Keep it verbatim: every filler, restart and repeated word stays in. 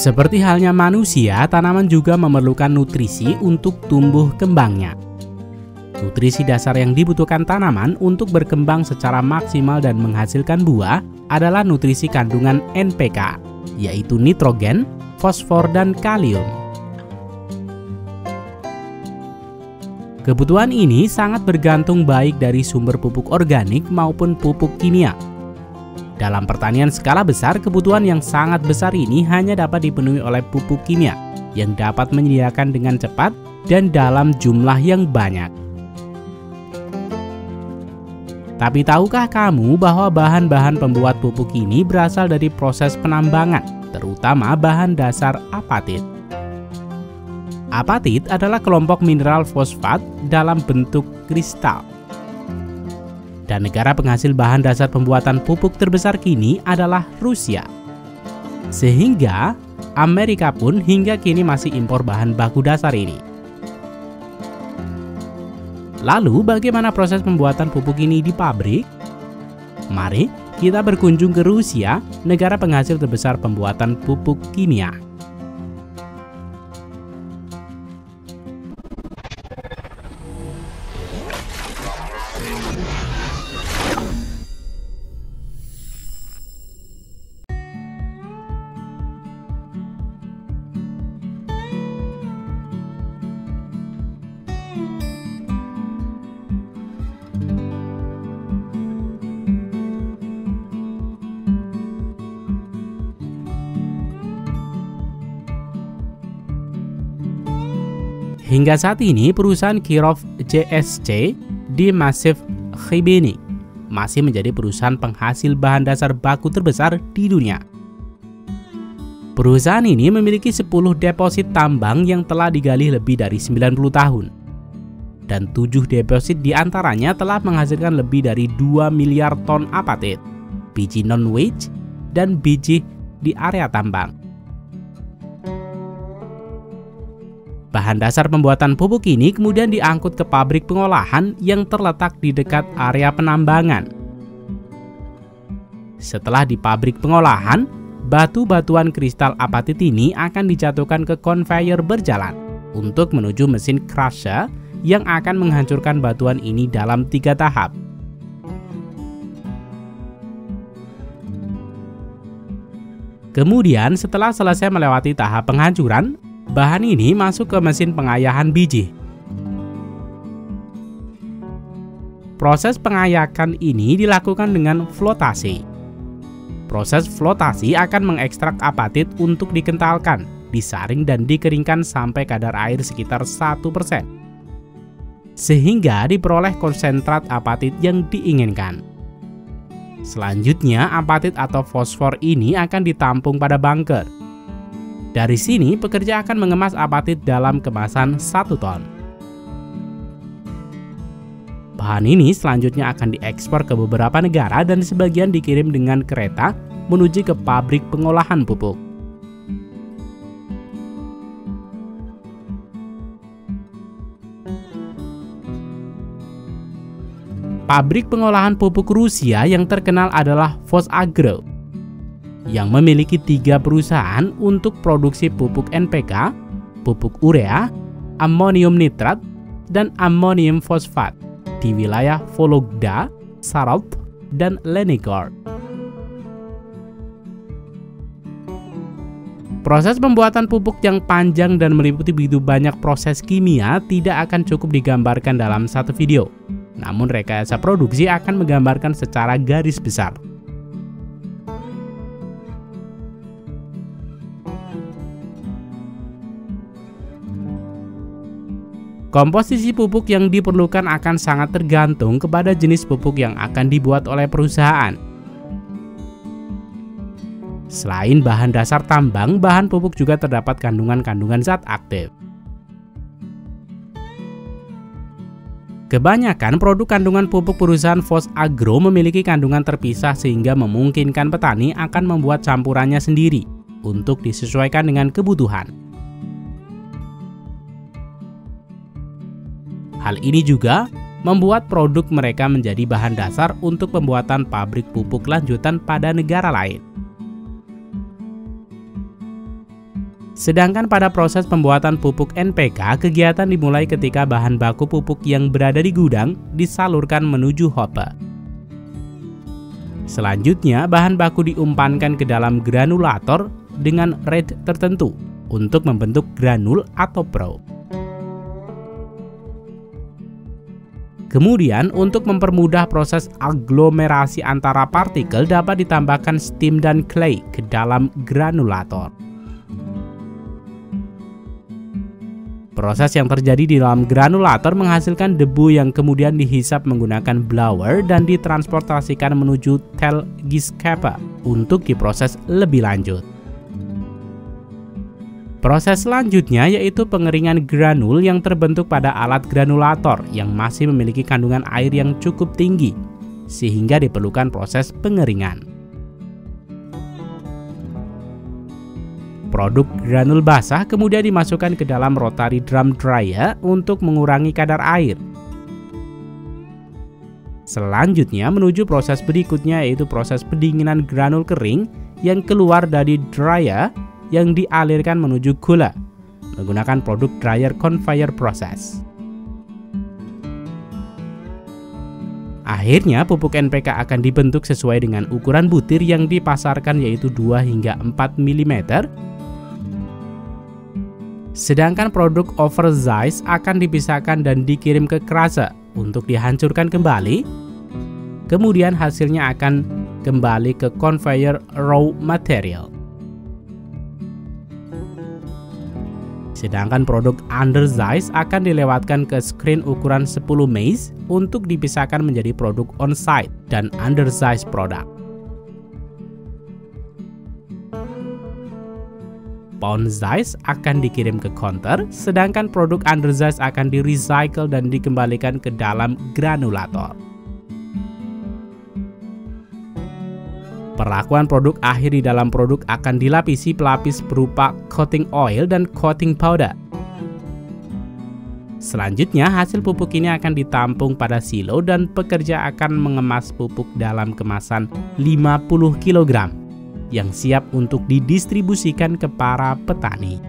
Seperti halnya manusia, tanaman juga memerlukan nutrisi untuk tumbuh kembangnya. Nutrisi dasar yang dibutuhkan tanaman untuk berkembang secara maksimal dan menghasilkan buah adalah nutrisi kandungan N P K, yaitu nitrogen, fosfor, dan kalium. Kebutuhan ini sangat bergantung baik dari sumber pupuk organik maupun pupuk kimia. Dalam pertanian skala besar, kebutuhan yang sangat besar ini hanya dapat dipenuhi oleh pupuk kimia yang dapat menyediakan dengan cepat dan dalam jumlah yang banyak. Tapi tahukah kamu bahwa bahan-bahan pembuat pupuk ini berasal dari proses penambangan, terutama bahan dasar apatit? Apatit adalah kelompok mineral fosfat dalam bentuk kristal. Dan negara penghasil bahan dasar pembuatan pupuk terbesar kini adalah Rusia. Sehingga Amerika pun hingga kini masih impor bahan baku dasar ini. Lalu bagaimana proses pembuatan pupuk ini di pabrik? Mari kita berkunjung ke Rusia, negara penghasil terbesar pembuatan pupuk kimia. Hingga saat ini, perusahaan Kirov J S C di Massiv Chybiny masih menjadi perusahaan penghasil bahan dasar baku terbesar di dunia. Perusahaan ini memiliki sepuluh deposit tambang yang telah digali lebih dari sembilan puluh tahun. Dan tujuh deposit diantaranya telah menghasilkan lebih dari dua miliar ton apatit, biji non-wedge, dan biji di area tambang. Bahan dasar pembuatan pupuk ini kemudian diangkut ke pabrik pengolahan yang terletak di dekat area penambangan. Setelah di pabrik pengolahan, batu-batuan kristal apatit ini akan dijatuhkan ke konveyor berjalan untuk menuju mesin crusher yang akan menghancurkan batuan ini dalam tiga tahap. Kemudian setelah selesai melewati tahap penghancuran, bahan ini masuk ke mesin pengayahan biji. Proses pengayakan ini dilakukan dengan flotasi. Proses flotasi akan mengekstrak apatit untuk dikentalkan, disaring dan dikeringkan sampai kadar air sekitar satu persen. Sehingga diperoleh konsentrat apatit yang diinginkan. Selanjutnya, apatit atau fosfor ini akan ditampung pada bunker. Dari sini, pekerja akan mengemas apatit dalam kemasan satu ton. Bahan ini selanjutnya akan diekspor ke beberapa negara dan sebagian dikirim dengan kereta menuju ke pabrik pengolahan pupuk. Pabrik pengolahan pupuk Rusia yang terkenal adalah Vosagro, yang memiliki tiga perusahaan untuk produksi pupuk N P K, pupuk urea, amonium nitrat, dan amonium fosfat di wilayah Vologda, Sarov, dan Leningrad. Proses pembuatan pupuk yang panjang dan meliputi begitu banyak proses kimia tidak akan cukup digambarkan dalam satu video. Namun rekayasa produksi akan menggambarkan secara garis besar. Komposisi pupuk yang diperlukan akan sangat tergantung kepada jenis pupuk yang akan dibuat oleh perusahaan. Selain bahan dasar tambang, bahan pupuk juga terdapat kandungan-kandungan zat aktif. Kebanyakan produk kandungan pupuk perusahaan Vosagro memiliki kandungan terpisah sehingga memungkinkan petani akan membuat campurannya sendiri untuk disesuaikan dengan kebutuhan. Hal ini juga membuat produk mereka menjadi bahan dasar untuk pembuatan pabrik pupuk lanjutan pada negara lain. Sedangkan pada proses pembuatan pupuk N P K, kegiatan dimulai ketika bahan baku pupuk yang berada di gudang disalurkan menuju hopper. Selanjutnya, bahan baku diumpankan ke dalam granulator dengan rate tertentu untuk membentuk granul atau probe. Kemudian, untuk mempermudah proses aglomerasi antara partikel dapat ditambahkan steam dan clay ke dalam granulator. Proses yang terjadi di dalam granulator menghasilkan debu yang kemudian dihisap menggunakan blower dan ditransportasikan menuju telgiscapa untuk diproses lebih lanjut. Proses selanjutnya yaitu pengeringan granul yang terbentuk pada alat granulator yang masih memiliki kandungan air yang cukup tinggi, sehingga diperlukan proses pengeringan. Produk granul basah kemudian dimasukkan ke dalam rotary drum dryer untuk mengurangi kadar air. Selanjutnya menuju proses berikutnya yaitu proses pendinginan granul kering yang keluar dari dryer yang dialirkan menuju gula menggunakan produk dryer conveyor process. Akhirnya pupuk N P K akan dibentuk sesuai dengan ukuran butir yang dipasarkan yaitu dua hingga empat milimeter. Sedangkan produk oversize akan dipisahkan dan dikirim ke crusher untuk dihancurkan kembali. Kemudian hasilnya akan kembali ke conveyor raw material. Sedangkan produk undersize akan dilewatkan ke screen ukuran sepuluh meiz untuk dipisahkan menjadi produk on-site dan undersize produk. Pound size akan dikirim ke counter, sedangkan produk undersize akan di-recycle dan dikembalikan ke dalam granulator. Perlakuan produk akhir di dalam produk akan dilapisi pelapis berupa coating oil dan coating powder. Selanjutnya, hasil pupuk ini akan ditampung pada silo dan pekerja akan mengemas pupuk dalam kemasan lima puluh kilogram yang siap untuk didistribusikan ke para petani.